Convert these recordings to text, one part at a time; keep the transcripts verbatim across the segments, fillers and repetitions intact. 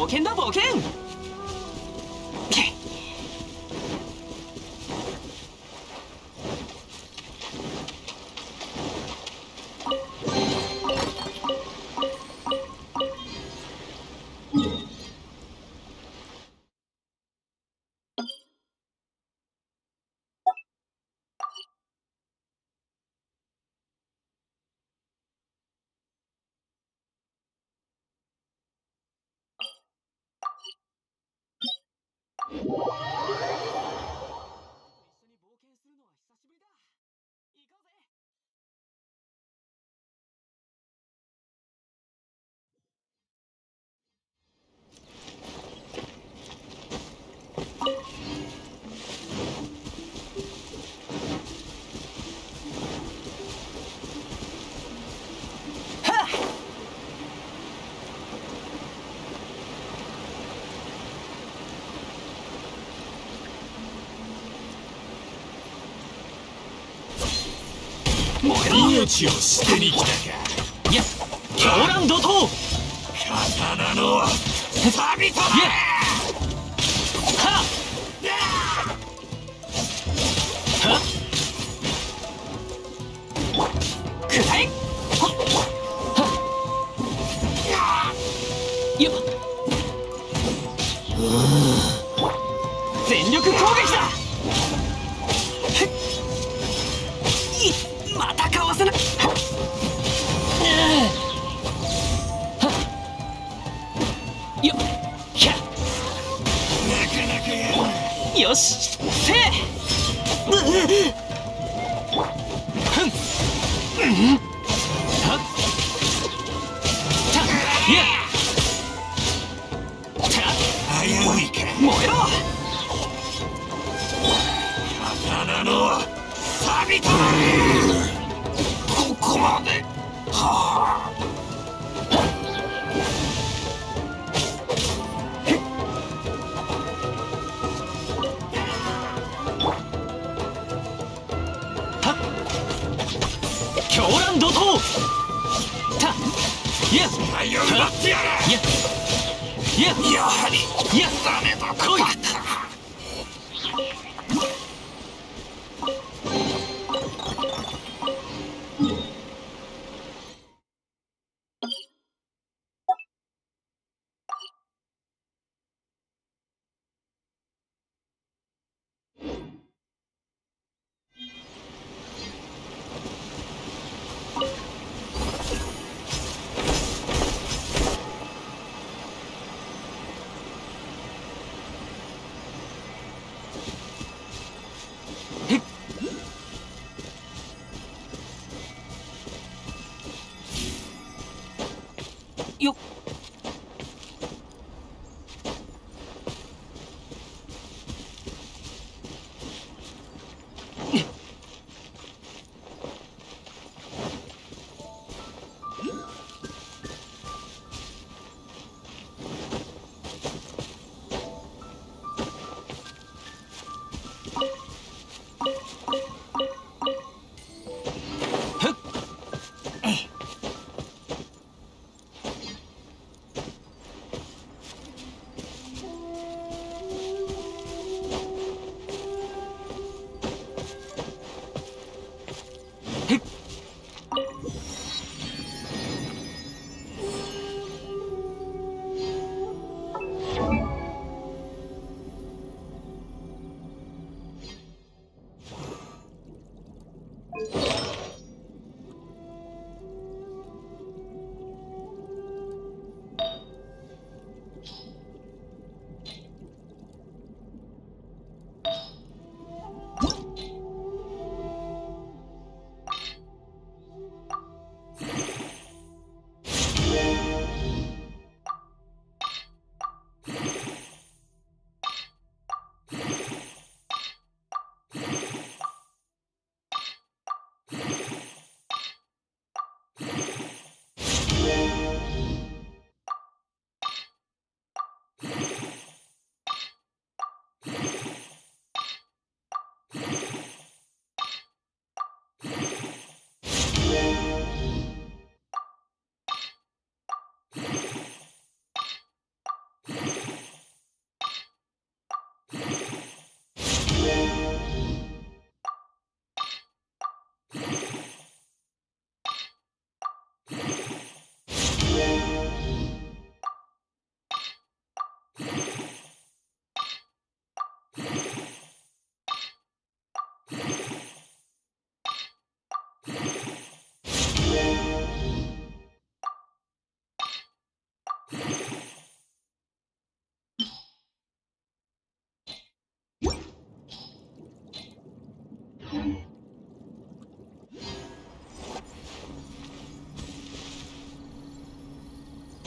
冒険だ冒険。 命を捨てに来たか。 いや、狂乱怒涛。 刀の錆びた。 いや、はっはっくらえ。はっはっよっ。全力攻撃だ。またかわせない。よっひゃっ。 なかなかやるな。 よしせい。ふんはったいや危ういか。 燃えろ。 刀の錆びた。ここまで。はあ。 狂乱怒涛。たいや太陽奪ってやれ。 いやいややはりいやダメだ。 来い。よっ。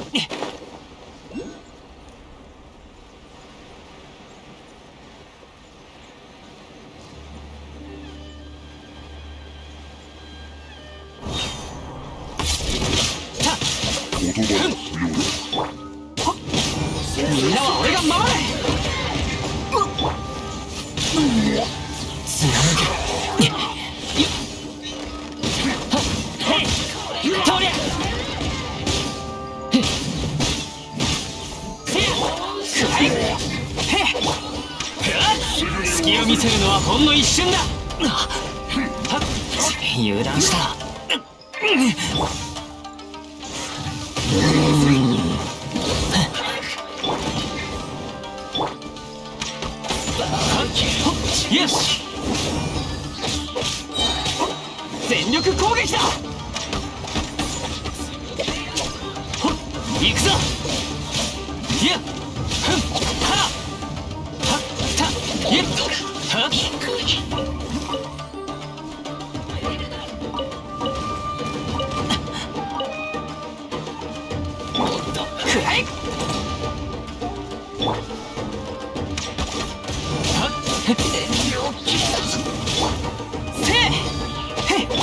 みんなは俺が守れ。貫け。とりゃ隙を見せるのはほんの一瞬だ。油断した。よし、全力攻撃だ。ほっ、行くぞ。いや、ふん、はっはったいっはっくらい。せえへっ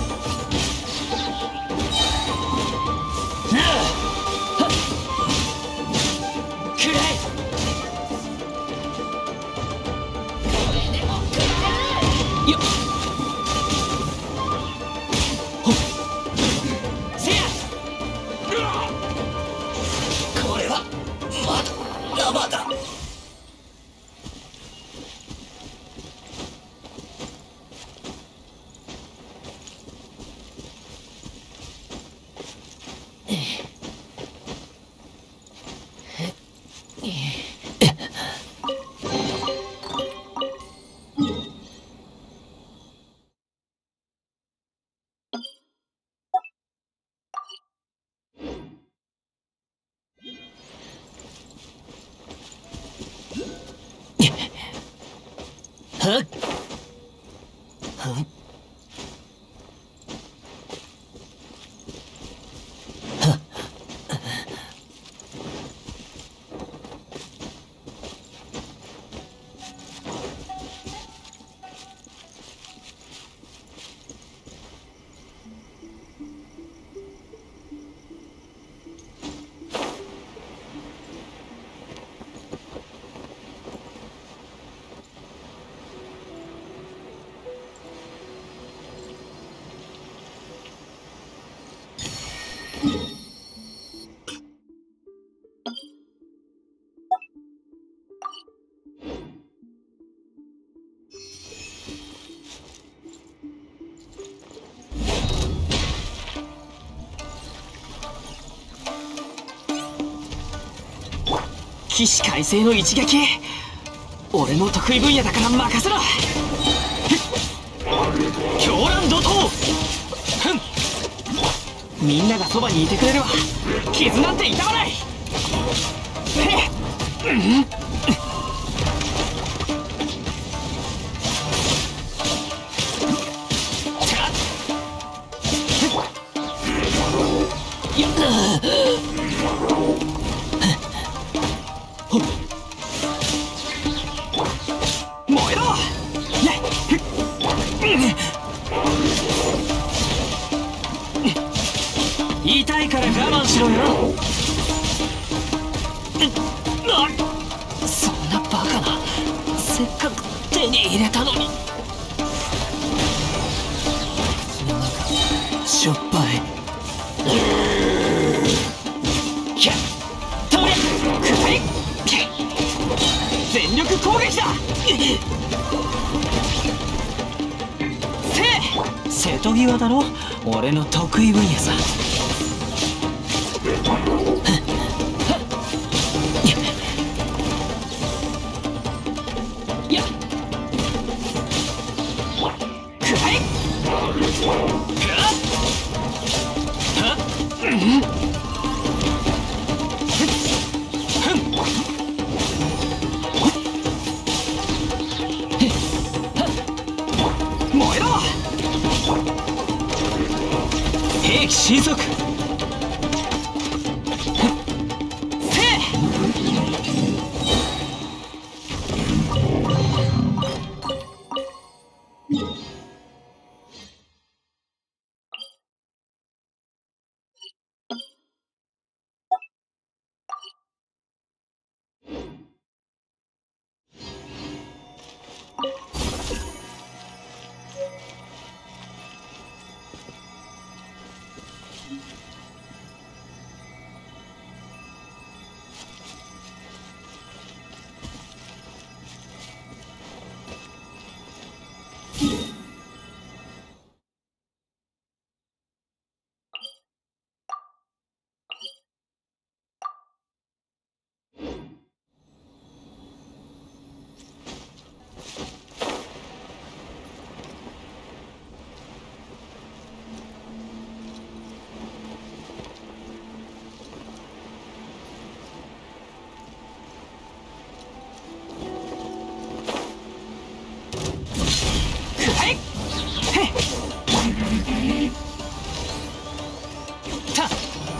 くらい。よっほっせや。 これはまだ生だ。 はっ起死回生の一撃、俺の得意分野だから任せろ。狂乱怒涛。ふん、みんながそばにいてくれれば傷なんて痛まない。へっ、うん、よっ、燃えろ。痛いから我慢しろよ。そんなバカな、せっかく手に入れたのに。なんかしょっぱい。ひゃっ、とりゃくらい。全力攻撃だ。せえ、瀬戸際だろ、俺の得意分野さ。やっ、くらい。はっ、うん、燃えろ。兵器神速。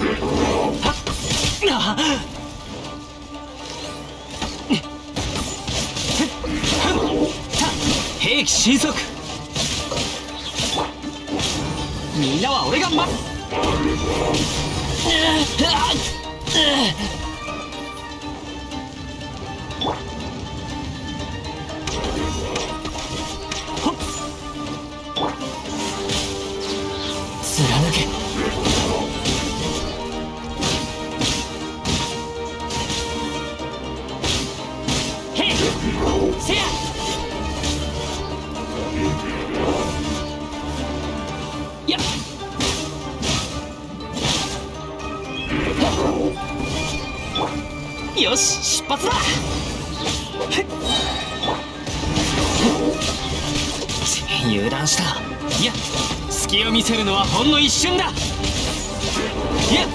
はっあ兵器神速。みんなは俺がま貫け。へいせや。いやよし出発だ。油断した。いや隙を見せるのはほんの一瞬だ。いや